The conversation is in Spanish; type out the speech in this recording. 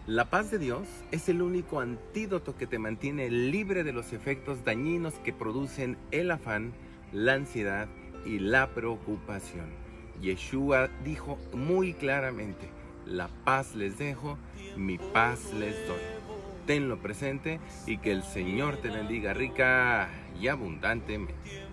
La paz de Dios es el único antídoto que te mantiene libre de los efectos dañinos que producen el afán, la ansiedad y la preocupación. Yeshua dijo muy claramente: la paz les dejo, mi paz les doy. Tenlo presente y que el Señor te bendiga rica y abundantemente.